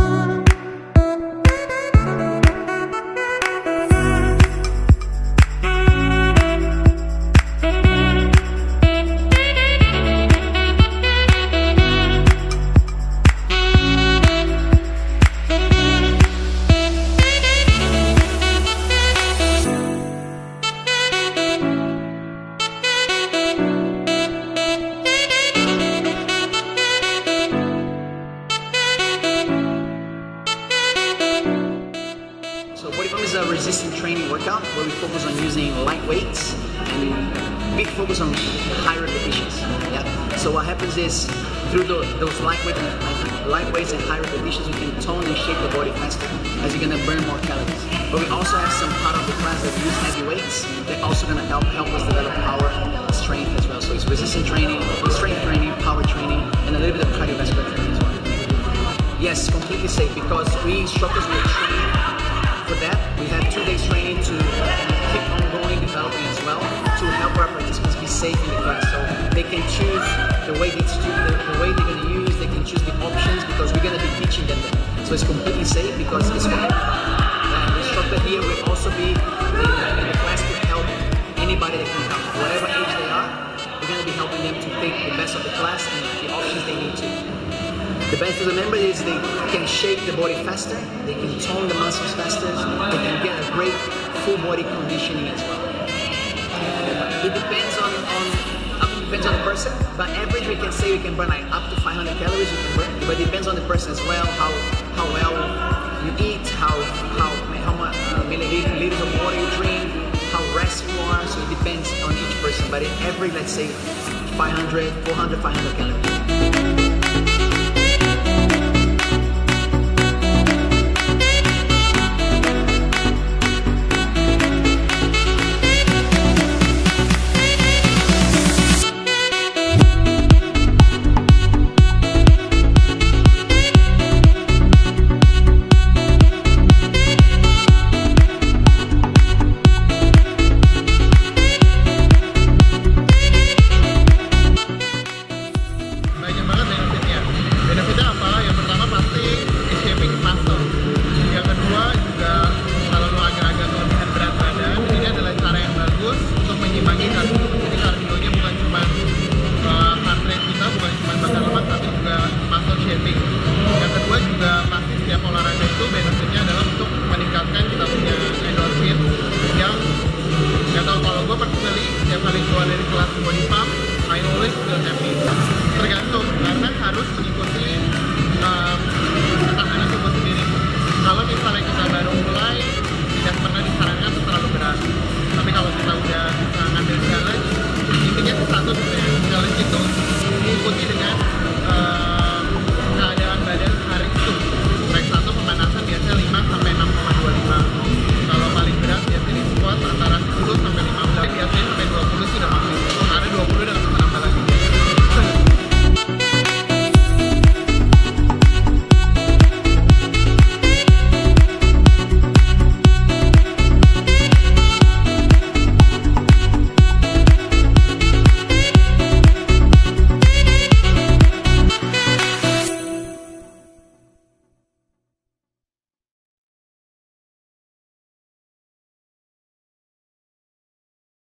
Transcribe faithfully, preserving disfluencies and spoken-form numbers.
So body pump is a resistance training workout where we focus on using light weights and big focus on high repetitions. Yeah. So what happens is through the, those light, weight and, light weights and high repetitions, you can tone and shape the body faster as you're gonna burn more calories. But we also have some part of the class that use heavy weights that also gonna help help us develop power and strength as well. So it's resistance training, strength training, power training, and a little bit of cardiovascular training as well. Yes, completely safe because we instructors will train for that. We have two days training to keep on going, developing as well, to help our participants be safe in the class. So they can choose the way they the, the way they're going to use. They can choose the options because we're going to be teaching them that. So it's completely safe because it's for everybody. And the instructor here will also be in, in the class to help anybody that can help, whatever age they are. We're going to be helping them to take the best of the class and the options they need to. The best to remember is they can shape the body faster, they can tone the muscles faster, they can get a great full body conditioning as well. It depends on, on uh, depends on the person, but average we can say we can burn like up to five hundred calories you can burn, but it depends on the person as well, how how well you eat, how how how much uh, milliliters of water you drink, how restful you are, so it depends on each person, but in average let's say five hundred, four hundred, five hundred calories. Yang kedua juga pasti setiap olahraga